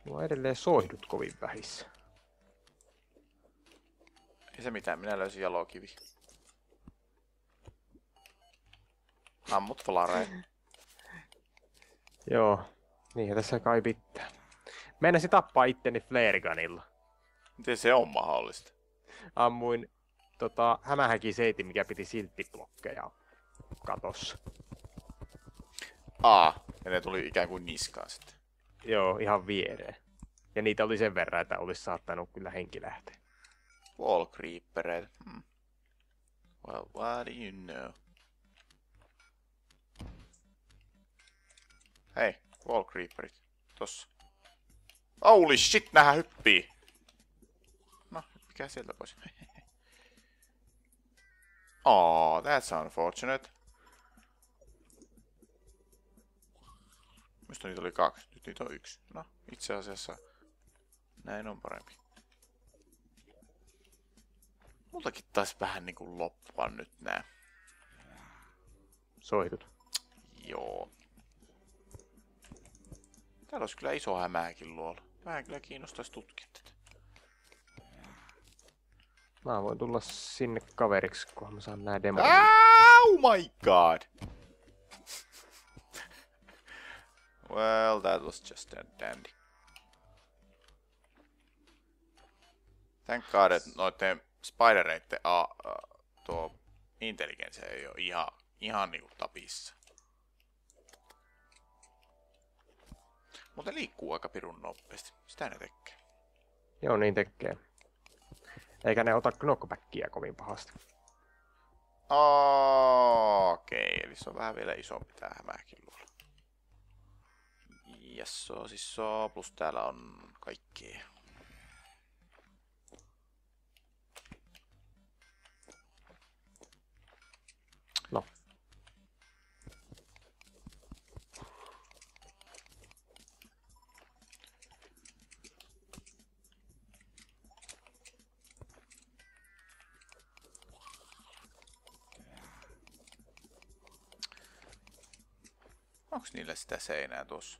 Mulla on edelleen soihdut kovin vähissä. Ei se mitään, minä löysin jalokivi. Ammut flareja. Joo, niinhän tässä kai pitää. Meinasin tappaa itteni flare gunilla. Miten se on mahdollista? Ammuin hämähäkin seitin, mikä piti silttiblokkeja katossa. Ja ne tuli ikään kuin niskaan sitten. Joo, ihan viereen. Ja niitä oli sen verran, että olisi saattanut kyllä henki lähteä. Wall creepereitä. Well, what do you know? Hei, wall creeperit. Tossa. Holy shit, nähä hyppii! No, mikä sieltä pois? That's unfortunate. Mistä niitä oli 2? Nyt niitä on 1. No, itse asiassa näin on parempi. Multakin taas vähän niinku loppua nyt nää. Soihdut. Joo. Täällä olisi kyllä iso hämääkin luolla. Vähän kyllä kiinnostaisi tutkia tätä. Mä voin tulla sinne kaveriksi, kunhan mä saan nää demot. Oh my god! Well, that was just a dandy. Thank god, että noitten spidereitten tuo intelligence ei ole ihan niinku tapissa. Mutta liikkuu aika pirun nopeasti. Sitä ne tekee. Joo, niin tekee. Eikä ne ota knockbackia kovin pahasti. Okei, eli se on vähän vielä isompi tää hämääkin luola. Jasso, siis plus täällä on kaikkea. No. Onks niillä sitä seinää tuossa?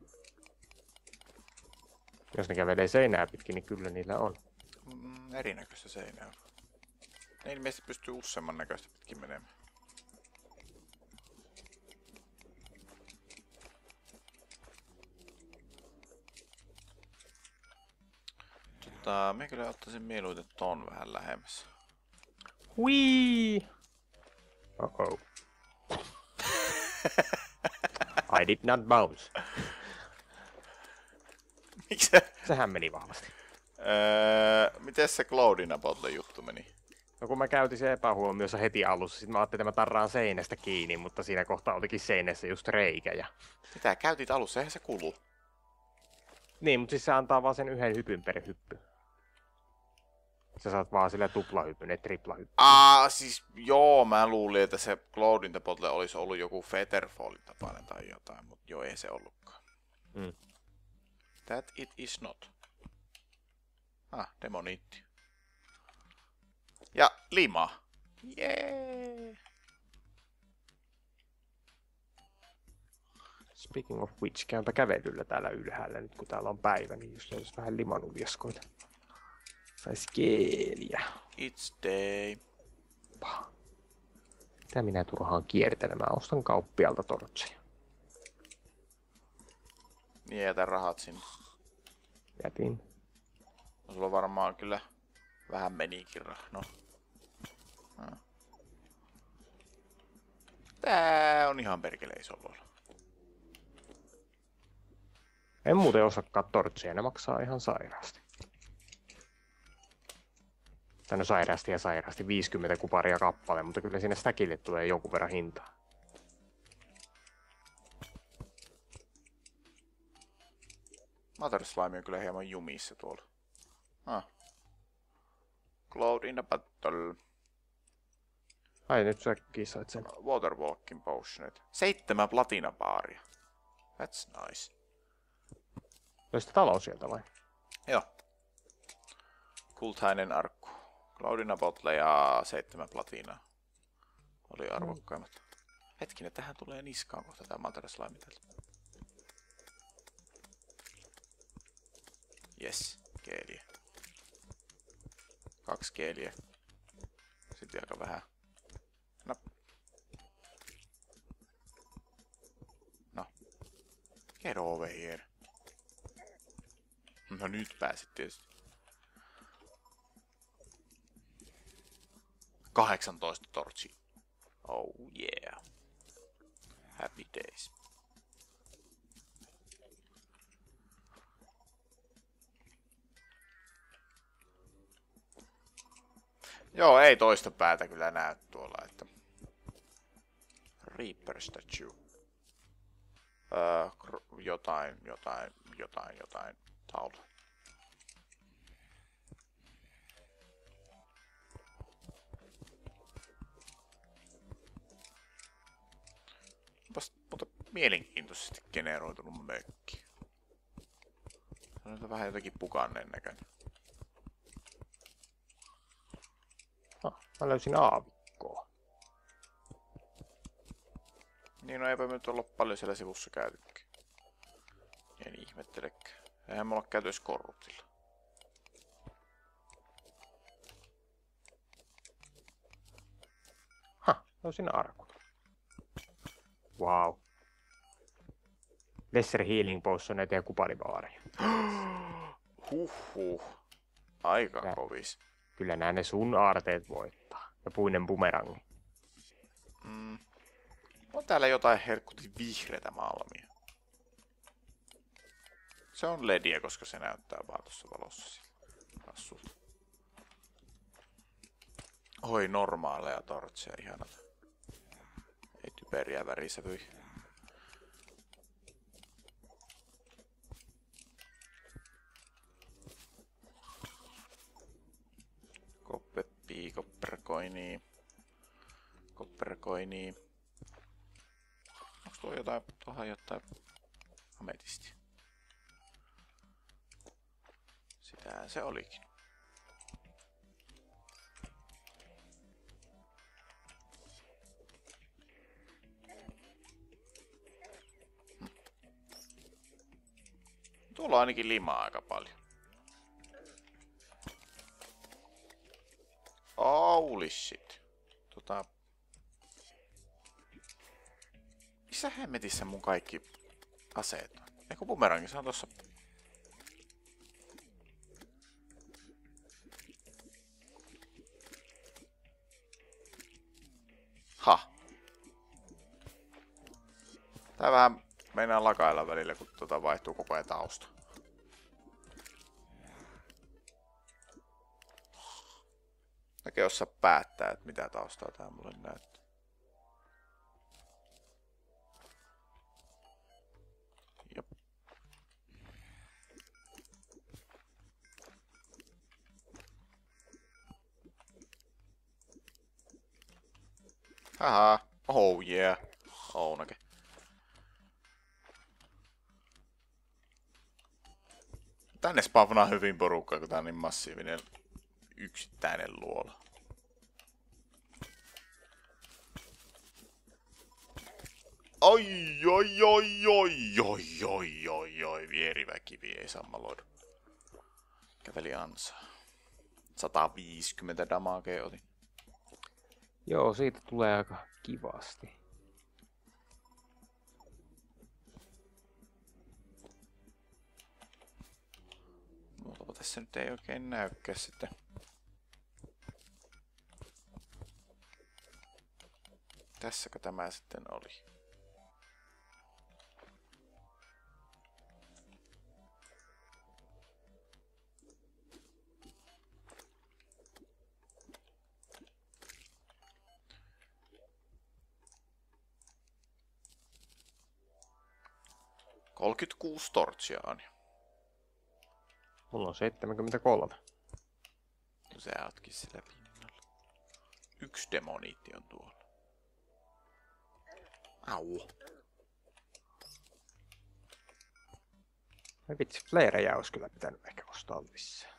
Jos ne kävelee seinää pitkin, niin kyllä niillä on. Erinäköistä seinää. Ne ilmeisesti pystyy useamman näköistä pitkin menemään. Mä kyllä ottaisin mieluiten ton vähän lähemmäs. Hui! Oh. I did not bounce. Miksi se? Sehän meni vahvasti. Miten se Cloudina Bottle juttu meni? No kun mä käytin sen epähuomiossa heti alussa, sit mä ajattelin, että mä tarraan seinästä kiinni, mutta siinä kohtaa olikin seinässä just reikä ja... Mitä käytit alussa? Eihän se kulu. Niin, mutta siis se antaa vaan sen yhden hypyn per hyppy. Sä saat vaan sillä tuplahypyn, ei triplahypyn. Siis joo, mä luulin, että se Cloudin Bottle olisi ollut joku Featherfallin tapainen tai jotain, mutta joo, ei se ollutkaan. That it is not. Demonitti. Ja lima. Jee. Speaking of which, käypä kävelyllä täällä ylhäällä nyt kun täällä on päivä, niin jos olisi vähän limanuljaskoita. Saisi keeliä. It's day. Mitä minä turhaan kiertelemään? Ostan kauppialta tortseja. Niin jätä rahat sinne. Jätin. No, sulla varmaan kyllä vähän menikin no. Tää on ihan perkele iso luola. En muuten osaakaan tortseja, ne maksaa ihan sairaasti. Tänne sairaasti ja sairaasti 50 kuparia kappale, mutta kyllä siinä stackille tulee jonkun verran hintaa. Mother Slime on kyllä hieman jumissa tuolla. Cloud in a battle. Ai nyt sä kisait sen. Waterwalking potionit. 7 platinabaaria. That's nice. Löysit talo sieltä vai? Joo. Kultainen arkku. Cloudina Bottle ja 7 platinaa. Oli arvokkaimmat. Hetkinen, tähän tulee niskaan kohta tää Mother Slime täältä. Yes, geeliä. 2 geeliä. Sitten aika vähän. No. No. Get over here. No nyt pääsit tietysti. 18 tortsia. Oh yeah. Happy days. Joo, ei toista päätä kyllä näy tuolla, että... Reaper statue. Jotain. Taulu. Mutta mielenkiintoisesti generoitunut mökki. Se on vähän jotenkin pukanneen näköinen. Mä löysin aavikkoa. Niin, no eipä me nyt olla paljon siellä sivussa käytykään. En ihmettelekään. Eihän me olla käyty edes korruptilla. Löysin arkun. Wow. Lesser Healing Potioneita ja kuparibaareja. Huhhuh. Aika kovis. Kyllä nää ne sun aarteet voittaa. Ja puinen bumerangi. On täällä jotain herkkutin vihreätä malmia. Se on lediä, koska se näyttää vaan tuossa valossa. Hassulta. Oi, normaaleja tortseja, ihanat. Ei typeriä värisävyi. Koppepii, kopperkoinii. Kopperkoinii. Onks tuo jotain, tuohon jotain ametisti? Sitähän se olikin. Tuolla on ainakin limaa aika paljon. Holy shit. Missä hemmetissä mun kaikki aseet on? Eiku bumerangin, se on tossa. Tää vähän meinaa lakailla välillä, kun vaihtuu koko ajan tausta. Näkee osaa päättää, että mitä taustaa tää mulle näyttää. Jop. Haha. Oh yeah. Ounake. Tänne spavnaa hyvin porukkaa, kun tää on niin massiivinen yksittäinen luola. Oi, vieriväkivi ei sammaloidu. Käveli ansaa. 150 damagea otin. Joo, siitä tulee aika kivasti. Muutapa tässä nyt ei oikein näykään sitten. Tässäkö tämä sitten oli? Kolmekymmentäkuusi tortsia on. Mulla on 73. No sä ootkin sillä pinnalla. 1 demoniitti on tuolla. Au. No vitsi, flareja olisi kyllä pitänyt ehkä ostaa lisää.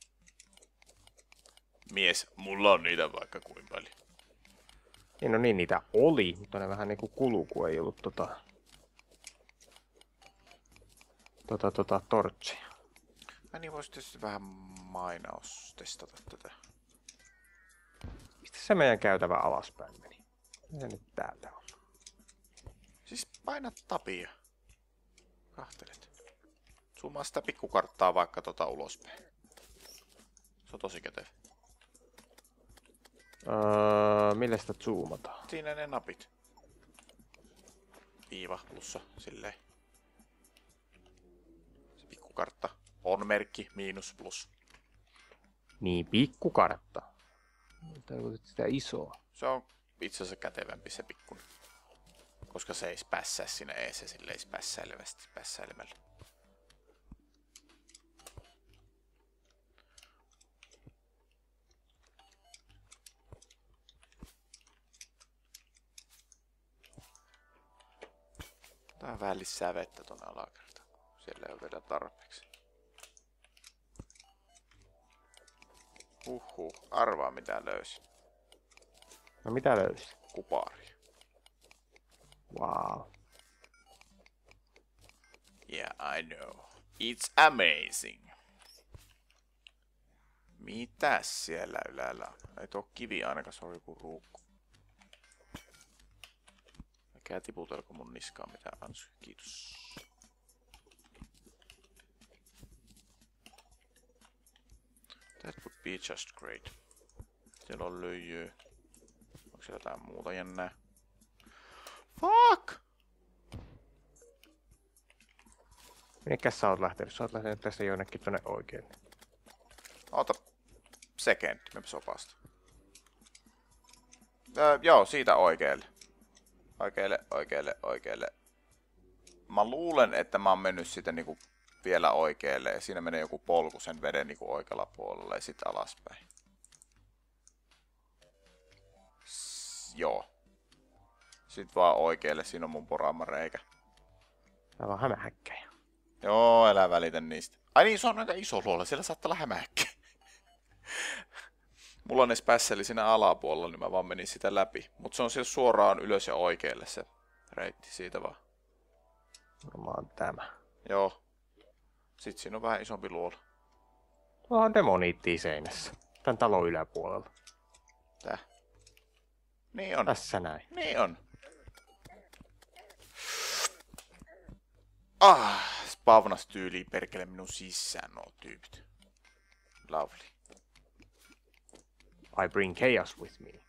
Mies, mulla on niitä vaikka kuin paljon. Niin, no niin, niitä oli, mutta ne vähän niinku kulu, kun ei ollut tortsia. niin voisi tietysti vähän mainaus testata tätä. Mistä se meidän käytävä alaspäin meni? Mitä nyt täältä on? Siis paina tapia. Kahtelet. Zoomaa sitä pikkukarttaa vaikka ulospäin. Se on tosi kätevä. Millä sitä zoomataan? Siinä ne napit. Viiva, plussa, silleen. Se pikkukartta. On merkki, miinus, plus. Niin, pikkukartta. Tarkoitat sitä isoa. Se on itse asiassa kätevämpi se pikkunen. Koska se ei pässää siinä eessä silleen pässäilemällä. Tää on vähän lisää vettä tonne alakertaan. Siellä ei ole vielä tarpeeksi. Arvaa mitä löysin. No mitä löysit? Kupari. Wow. Yeah, I know. It's amazing. Mitäs siellä ylällä on? Ei tuo kivi ainakaan, se on joku ruukku. Älkää tiputelko mun niskaan mitään ansuja. Kiitos. That would be just great. Siellä on löijyä. Onko siellä jotain muuta jännää? Fuck! Minnekäs sä oot lähtenyt? Sä oot lähtenyt tästä jonnekin tonne oikealle. Ota second, me sopasta. Joo, siitä oikealle. Oikealle. Mä luulen, että mä oon mennyt sitä niinku vielä oikealle ja siinä menee joku polku sen veden niinku oikealla puolella ja sit alaspäin. Joo. Sit vaan oikealle, siinä on mun poraama reikä. Tää on hämähäkkäjä. Joo, älä välitä niistä. Ai niin, se on aika iso luola, siellä saattaa olla hämähäkkä. Mulla on edes pässäli siinä alapuolella, niin mä vaan menin sitä läpi. Mut se on siellä suoraan ylös ja oikealle se reitti, siitä vaan. Varmaan tämä. Joo. Sitten siinä on vähän isompi luola. Onhan demoniittia seinässä. Tän talon yläpuolella. Tää. Niin on. Tässä näin. Niin on. Spavnas tyyliin perkele minun sisään nuo tyypit. Lovely. I bring chaos with me.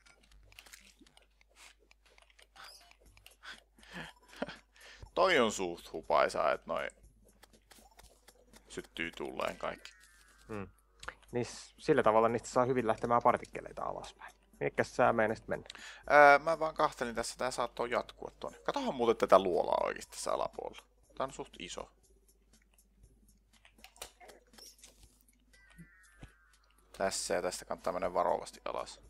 Toi on suht hupaisaa, että noi syttyy tulleen kaikki. Niin sillä tavalla niistä saa hyvin lähtemään partikkeleita alaspäin. Minnekäs sä meinasit mennä? Mä vaan kahtelin tässä, tää saattoi jatkua tonne. Katohan muuten tätä luolaa oikeesti tässä alapuolella. Tää on suht iso. Tässä ja tästä kannattaa mennä varovasti alas.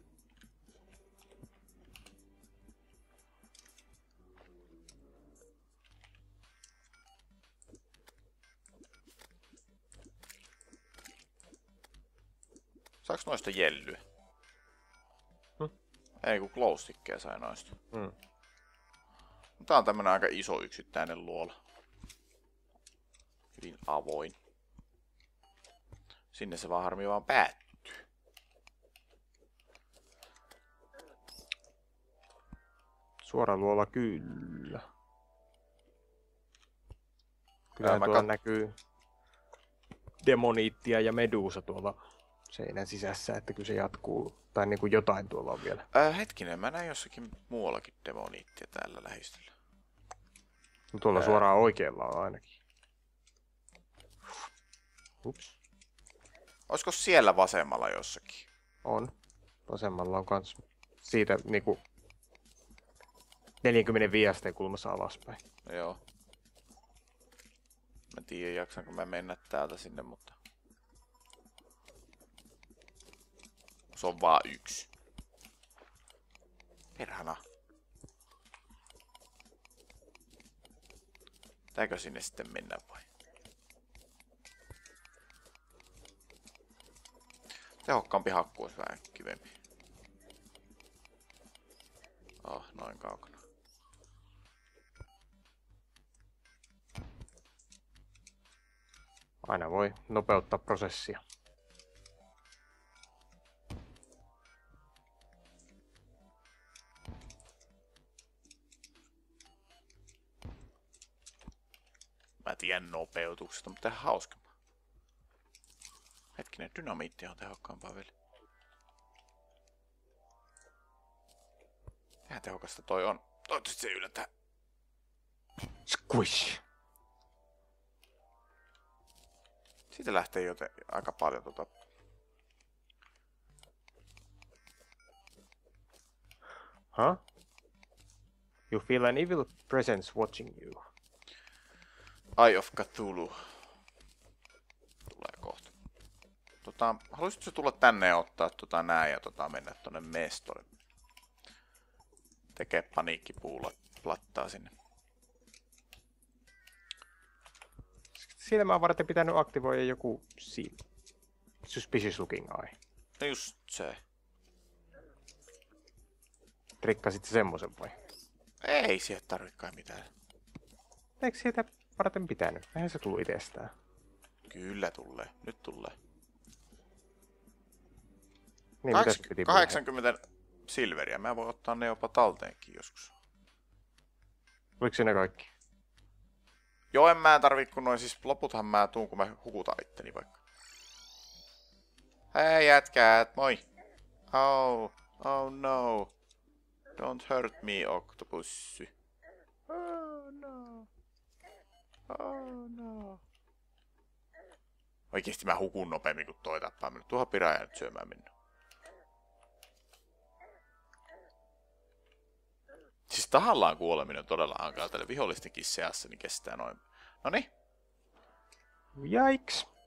Saaks noista jellyä? Ei kun glowstickeja sai noista. Tää on tämmönen aika iso yksittäinen luola. Hyvin avoin. Sinne se vaan harmi vaan päättyy. Suora luola kyllä. Kyllä tuolla näkyy demoniittia ja medusa tuolla seinän sisässä, että kyllä se jatkuu. Tai niinku jotain tuolla on vielä. Hetkinen, mä näin jossakin muuallakin demoniittia täällä lähistöllä. No tuolla suoraan oikealla on ainakin. Ups. Olisiko siellä vasemmalla jossakin? On. Vasemmalla on kans siitä niinku 45 asteen kulmassa alaspäin. Joo. Mä tiedän jaksanko mä mennä täältä sinne, mutta... Se on vaan yksi. Perhana. Pitääkö sinne sitten mennä vai? Tehokkaampi hakku olisi vähän kivempi. Noin kaukana. Aina voi nopeuttaa prosessia. Mä tiedän nopeutuksesta, mutta tehdään hauskempaa. Hetkinen, dynamiitti on tehokkaampaa vielä. Ihan tehokasta toi on. Toivottavasti se yllättää. Squish! Siitä lähtee joten aika paljon Huh? You feel an evil presence watching you. Eye of Cthulhu. Tulee kohta. Haluaisitko se tulla tänne ja ottaa nää ja mennä tonne mestolle? Tekee paniikkipuulla plattaa sinne. Siinä mä oon varten pitänyt aktivoida joku suspicious looking eye. No just se. Rikkasit semmosen vai? Ei siihen tarvikaan mitään. Eikö siitä varten pitänyt? Eihän se tullut itsestään. Kyllä tulee. Nyt tulee. Niin, 80 silveriä. Mä voin ottaa ne jopa talteenkin joskus. Oliko siinä kaikki? Joo, en mä tarvii kun noin, siis loputhan mä tuun kun mä hukutan itteni vaikka. Hei jätkät, moi! Oh no. Don't hurt me, octopussy. Oh no. Oh no. Oikeesti mä hukun nopeammin kuin toi tappaa minut. Tuohon piraaja nyt syömään minua. Siis tahallaan kuoleminen on todella hankalaa. Tälle vihollistenkin seassa niin kestää noin. Noniin. Yikes!